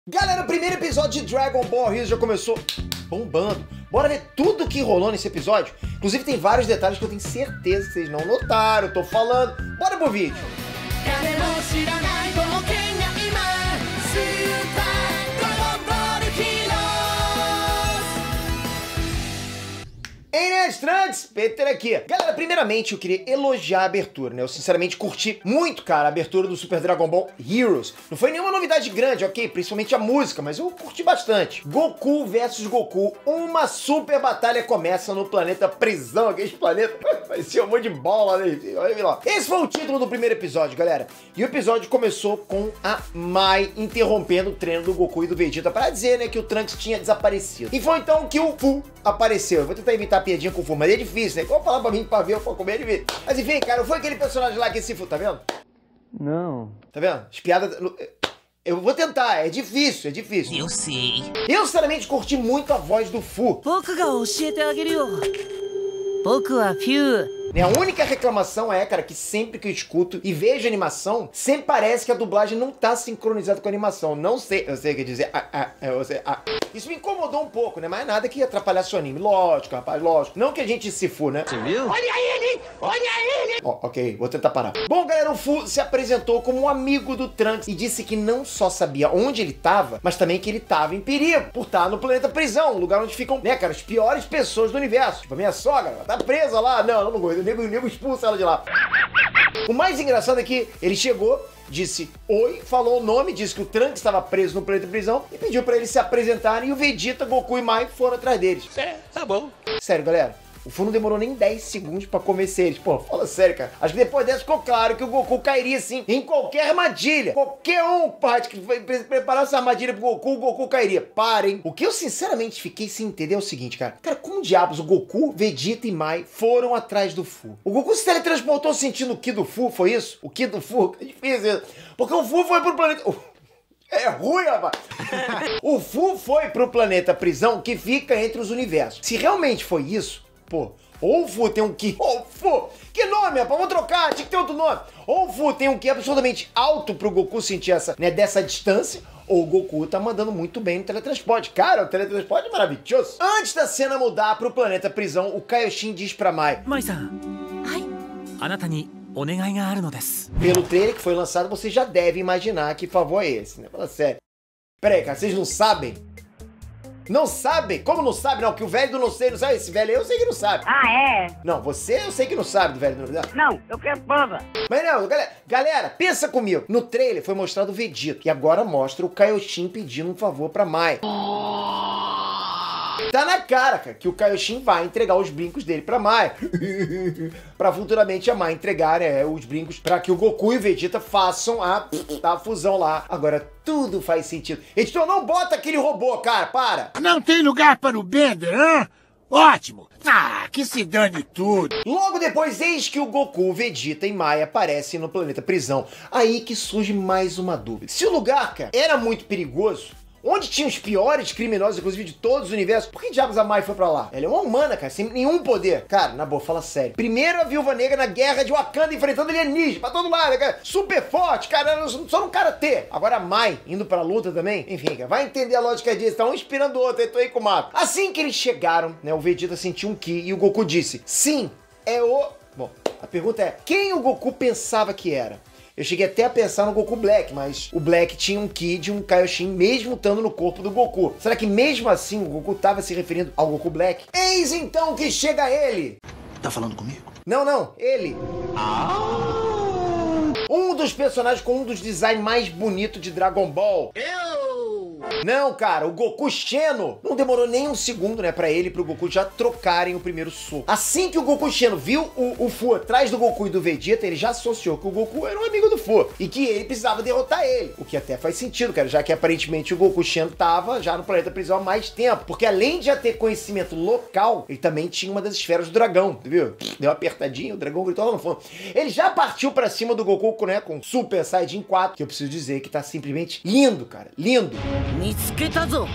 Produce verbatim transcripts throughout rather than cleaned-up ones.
Galera, o primeiro episódio de Dragon Ball Heroes já começou bombando. Bora ver tudo que rolou nesse episódio. Inclusive tem vários detalhes que eu tenho certeza que vocês não notaram, eu tô falando. Bora pro vídeo. Ei, Nerd Trunks, Peter aqui. Galera, primeiramente eu queria elogiar a abertura, né? Eu sinceramente curti muito, cara, a abertura do Super Dragon Ball Heroes. Não foi nenhuma novidade grande, ok? Principalmente a música, mas eu curti bastante. Goku versus Goku, uma super batalha começa no planeta prisão, aquele planeta, parecia um monte de bola, né? Olha lá. Esse foi o título do primeiro episódio, galera. E o episódio começou com a Mai interrompendo o treino do Goku e do Vegeta para dizer, né, que o Trunks tinha desaparecido. E foi então que o Fu apareceu. Eu vou tentar evitar piadinha com o Fu, mas é difícil, né? Como falar pra mim pra ver, pra comer, é difícil. Mas enfim, cara, foi aquele personagem lá que esse Fu, tá vendo? Não. Tá vendo? As piadas... Eu vou tentar, é difícil, é difícil. Eu sei. Eu, sinceramente, curti muito a voz do Fu. A única reclamação é, cara, que sempre que eu escuto e vejo animação, sempre parece que a dublagem não tá sincronizada com a animação. Não sei, eu sei o que dizer. Ah, ah, eu sei, ah. Isso me incomodou um pouco, né? Mas nada que atrapalhasse o anime. Lógico, rapaz, lógico. Não que a gente se fu, né? Você viu? Olha ele! Olha ele! Ó, oh, ok, vou tentar parar. Bom, galera, o Fu se apresentou como um amigo do Trunks e disse que não só sabia onde ele tava, mas também que ele tava em perigo por estar no planeta prisão, um lugar onde ficam, né, cara, as piores pessoas do universo. Tipo, a minha sogra, ela tá presa lá. Não, ela não gosta. O nego, o nego expulsa ela de lá. O mais engraçado é que ele chegou, disse oi, falou o nome, disse que o Trunks estava preso no planeta prisão e pediu pra eles se apresentarem e o Vegeta, Goku e Mai foram atrás deles. É, tá bom. Sério, galera. O Fu não demorou nem dez segundos pra convencer eles. Pô, fala sério, cara. Acho que depois dessa ficou claro que o Goku cairia, assim, em qualquer armadilha. Qualquer um, parte que preparar essa armadilha pro Goku, o Goku cairia. Parem. O que eu, sinceramente, fiquei sem entender é o seguinte, cara. Cara, como diabos o Goku, Vegeta e Mai foram atrás do Fu? O Goku se teletransportou sentindo o Ki do Fu, foi isso? O Ki do Fu? É difícil isso. Porque o Fu foi pro planeta... É ruim, rapaz. O Fu foi pro planeta prisão que fica entre os universos. Se realmente foi isso... Pô, ou o Fu tem um Ki... Ô, Fu! Que nome, rapaz? Vamos trocar, tinha que ter outro nome. Ou o Fu tem um Ki absolutamente alto pro Goku sentir essa, né, dessa distância, ou o Goku tá mandando muito bem no teletransporte. Cara, o teletransporte é maravilhoso. Antes da cena mudar pro planeta prisão, o Kaioshin diz pra Mai... Mai-san. Pelo trailer que foi lançado, você já deve imaginar que favor é esse, né? Fala sério. Pera aí, cara, vocês não sabem? Não sabe? Como não sabe? Não, que o velho do não sei, não sabe. Esse velho aí eu sei que não sabe. Ah, é? Não, você eu sei que não sabe do velho do não. Não, eu quero prova. Mas não, galera, galera, pensa comigo. No trailer foi mostrado o Vegeta. E agora mostra o Kaioshin pedindo um favor pra Mai. Tá na cara, cara, que o Kaioshin vai entregar os brincos dele pra Mai. Pra futuramente a Mai entregar, né, os brincos pra que o Goku e o Vegeta façam a, a fusão lá. Agora, tudo faz sentido. Editor, não bota aquele robô, cara, para. Não tem lugar para o Bender, hã? Ótimo. Ah, que se dane tudo. Logo depois, eis que o Goku, Vegeta e Mai aparecem no planeta prisão. Aí que surge mais uma dúvida. Se o lugar, cara, era muito perigoso, onde tinha os piores criminosos, inclusive de todos os universos, por que diabos a Mai foi pra lá? Ela é uma humana, cara, sem nenhum poder. Cara, na boa, fala sério. Primeiro a Viúva Negra na guerra de Wakanda enfrentando alienígenas pra todo lado, cara. Super forte, cara, só no karatê. Agora a Mai indo pra luta também. Enfim, cara, vai entender a lógica disso. Tá um inspirando o outro, aí tô aí com o mato. Assim que eles chegaram, né, o Vegeta sentiu um Ki e o Goku disse, sim, é o... Bom, a pergunta é, quem o Goku pensava que era? Eu cheguei até a pensar no Goku Black, mas o Black tinha um Ki de um Kaioshin mesmo estando no corpo do Goku. Será que mesmo assim o Goku tava se referindo ao Goku Black? Eis então que chega ele! Tá falando comigo? Não, não, ele! Ah! Um dos personagens com um dos designs mais bonitos de Dragon Ball. Eu! Não, cara, o Goku Xeno. Não demorou nem um segundo, né, pra ele e pro Goku já trocarem o primeiro soco. Assim que o Goku Xeno viu o, o Fu atrás do Goku e do Vegeta, ele já associou que o Goku era um amigo do Fu e que ele precisava derrotar ele. O que até faz sentido, cara, já que aparentemente o Goku Xeno tava já no planeta prisão há mais tempo. Porque além de já ter conhecimento local, ele também tinha uma das esferas do dragão, viu? Deu uma apertadinha, o dragão gritou lá no fundo. Ele já partiu pra cima do Goku, né, com Super Saiyajin quatro, que eu preciso dizer que tá simplesmente lindo, cara, lindo. 見つけたぞ。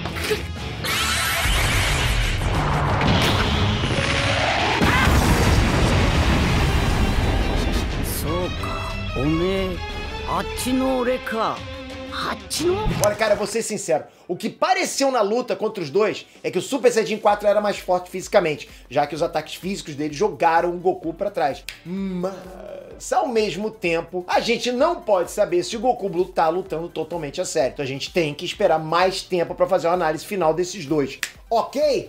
そうか、おめえあっちの俺か。 Olha, cara, eu vou ser sincero. O que pareceu na luta contra os dois é que o Super Saiyajin quatro era mais forte fisicamente, já que os ataques físicos dele jogaram o Goku pra trás. Mas, ao mesmo tempo, a gente não pode saber se o Goku Blue tá lutando totalmente a sério. Então a gente tem que esperar mais tempo pra fazer uma análise final desses dois. Ok?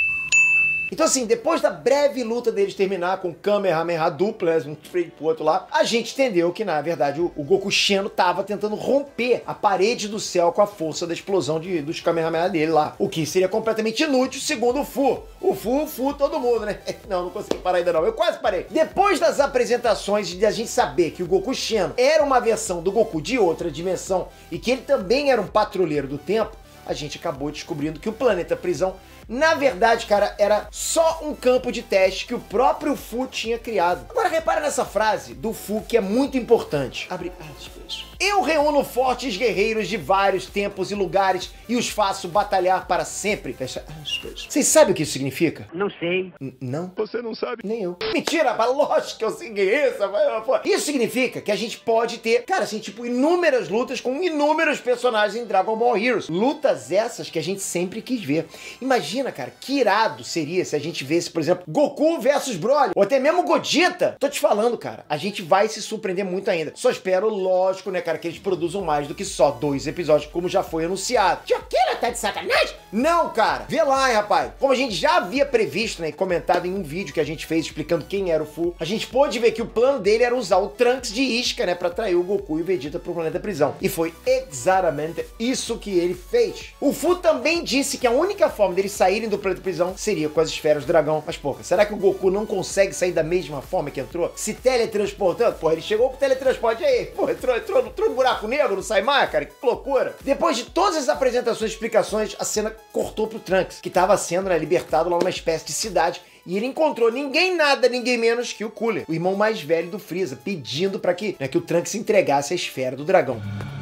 Então assim, depois da breve luta deles terminar com o Kamehameha dupla, né, um frente pro outro lá, a gente entendeu que, na verdade, o, o Goku Xeno tava tentando romper a parede do céu com a força da explosão de, dos Kamehameha dele lá. O que seria completamente inútil, segundo o Fu. O Fu, o Fu, todo mundo, né? Não, não consegui parar ainda não. Eu quase parei. Depois das apresentações de a gente saber que o Goku Xeno era uma versão do Goku de outra dimensão e que ele também era um patrulheiro do tempo, a gente acabou descobrindo que o planeta prisão, na verdade, cara, era só um campo de teste que o próprio Fu tinha criado. Agora repara nessa frase do Fu que é muito importante. Abre aspas. Eu reúno fortes guerreiros de vários tempos e lugares e os faço batalhar para sempre. Fecha aspas. Vocês sabem o que isso significa? Não sei. N não? Você não sabe? Nem eu. Mentira, mas lógico que eu sei isso. Isso significa que a gente pode ter, cara, assim, tipo, inúmeras lutas com inúmeros personagens em Dragon Ball Heroes. Lutas essas que a gente sempre quis ver. Imagina, cara, que irado seria se a gente vesse, por exemplo, Goku versus Broly, ou até mesmo Gogeta. Tô te falando, cara, a gente vai se surpreender muito ainda. Só espero, lógico, né, cara, que eles produzam mais do que só dois episódios, como já foi anunciado. Choqueira, tá de sacanagem? Não, cara. Vê lá, hein, rapaz. Como a gente já havia previsto, né, e comentado em um vídeo que a gente fez explicando quem era o Fu, a gente pôde ver que o plano dele era usar o Trunks de isca, né, pra atrair o Goku e o Vegeta pro planeta prisão. E foi exatamente isso que ele fez. O Fu também disse que a única forma deles saírem do planeta prisão seria com as esferas do dragão. Mas, porra, será que o Goku não consegue sair da mesma forma que entrou? Se teletransportando? Porra, ele chegou com o teletransporte aí. Porra, entrou, entrou, entrou no buraco negro, não sai mais, cara? Que loucura. Depois de todas as apresentações e explicações, a cena cortou pro Trunks, que tava sendo, né, libertado lá numa espécie de cidade. E ele encontrou ninguém nada, ninguém menos que o Cooler, o irmão mais velho do Freeza, pedindo pra que, né, que o Trunks entregasse a esfera do dragão.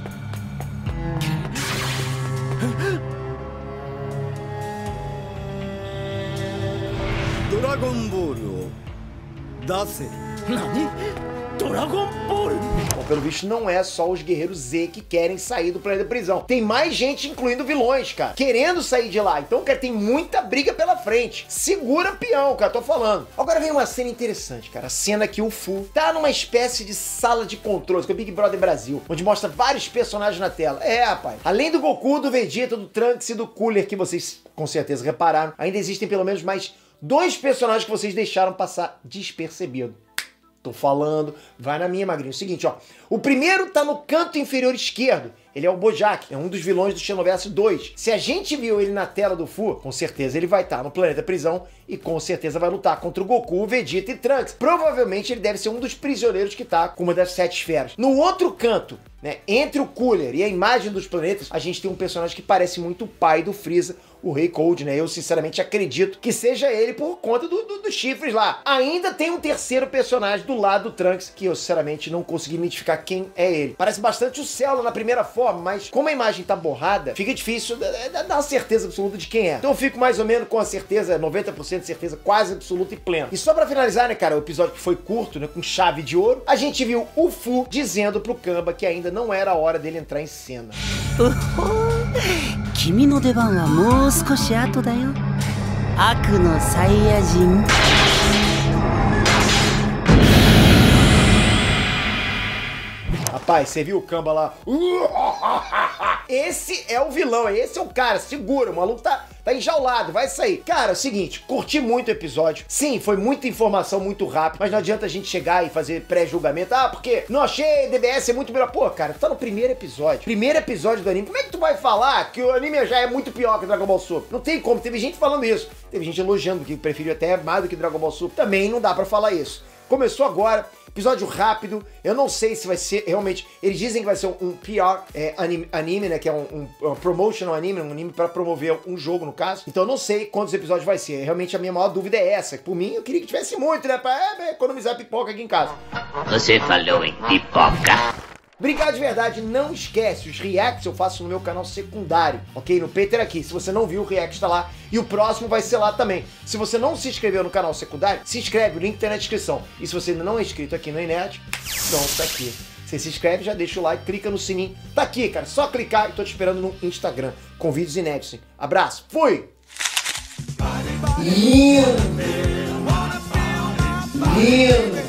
Dragon Ball, dace. Nani? Dragon Ball? Bom, pelo visto não é só os guerreiros Z que querem sair do planeta prisão. Tem mais gente, incluindo vilões, cara, querendo sair de lá. Então, cara, tem muita briga pela frente. Segura peão, cara, tô falando. Agora vem uma cena interessante, cara. A cena que o Fu tá numa espécie de sala de controles, que é o Big Brother Brasil, onde mostra vários personagens na tela. É, rapaz. Além do Goku, do Vegeta, do Trunks e do Cooler, que vocês com certeza repararam, ainda existem pelo menos mais dois personagens que vocês deixaram passar despercebido. Tô falando, vai na minha, magrinho. Seguinte, ó. O primeiro tá no canto inferior esquerdo. Ele é o Bojack, é um dos vilões do Xenoverse dois. Se a gente viu ele na tela do Fu, com certeza ele vai estar no planeta prisão e com certeza vai lutar contra o Goku, o Vegeta e Trunks. Provavelmente ele deve ser um dos prisioneiros que tá com uma das sete esferas. No outro canto, né, entre o Cooler e a imagem dos planetas, a gente tem um personagem que parece muito o pai do Freeza, o Rei Cold, né? Eu sinceramente acredito que seja ele por conta do, do, dos chifres lá. Ainda tem um terceiro personagem do lado do Trunks, que eu sinceramente não consegui identificar quem é ele. Parece bastante o Cell na primeira forma, mas como a imagem tá borrada, fica difícil dar uma certeza absoluta de quem é. Então eu fico mais ou menos com a certeza, noventa por cento de certeza quase absoluta e plena. E só pra finalizar, né, cara, o episódio que foi curto, né, com chave de ouro, a gente viu o Fu dizendo pro Kamba que ainda não era a hora dele entrar em cena. 君の出番はもう少し後だよ。悪のサイヤ人。 Rapaz, você viu o Kamba lá? Esse é o vilão, esse é o cara, segura, o maluco tá, tá enjaulado, vai sair. Cara, é o seguinte, curti muito o episódio. Sim, foi muita informação, muito rápido, mas não adianta a gente chegar e fazer pré-julgamento. Ah, porque não achei D B S é muito melhor. Pô, cara, tá no primeiro episódio. Primeiro episódio do anime. Como é que tu vai falar que o anime já é muito pior que Dragon Ball Super? Não tem como, teve gente falando isso. Teve gente elogiando que preferiu até mais do que Dragon Ball Super. Também não dá pra falar isso. Começou agora, episódio rápido, eu não sei se vai ser realmente, eles dizem que vai ser um, um P R é, anime, anime, né, que é um, um, um promotional anime, um anime pra promover um jogo no caso, então eu não sei quantos episódios vai ser, realmente a minha maior dúvida é essa, por mim eu queria que tivesse muito, né, pra é, economizar pipoca aqui em casa. Você falou em pipoca. Obrigado de verdade, não esquece, os reacts eu faço no meu canal secundário, ok? No Peter aqui, se você não viu, o react tá lá e o próximo vai ser lá também. Se você não se inscreveu no canal secundário, se inscreve, o link tá na descrição. E se você ainda não é inscrito aqui no Inerd, então tá aqui Você se inscreve, já deixa o like, clica no sininho. Tá aqui, cara. Só clicar e tô te esperando no Instagram com vídeos inéditos, hein? Abraço. Fui! Lindo! Lindo!